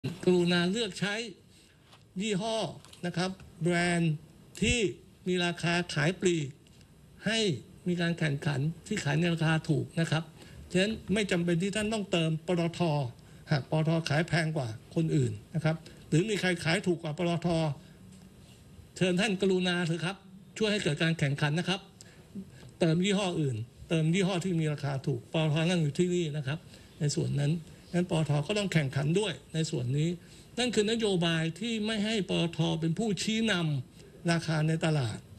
กรุณาเลือกใช้ยี่ห้อนะครับแบรนด์ที่มีราคาขายปลีกให้มีการแข่งขันที่ขายในราคาถูกนะครับฉะนั้นไม่จำเป็นที่ท่านต้องเติมปตท.หากปตท.ขายแพงกว่าคนอื่นนะครับหรือมีใครขายถูกกว่าปตท.เชิญท่านกรุณาเถอะครับช่วยให้เกิดการแข่งขันนะครับเติมยี่ห้ออื่นเติมยี่ห้อที่มีราคาถูกปตท.นั่งอยู่ที่นี่นะครับในส่วนนั้นปตท.ก็ต้องแข่งขันด้วยในส่วนนี้นั่นคือนโยบายที่ไม่ให้ปตท.เป็นผู้ชี้นำราคาในตลาด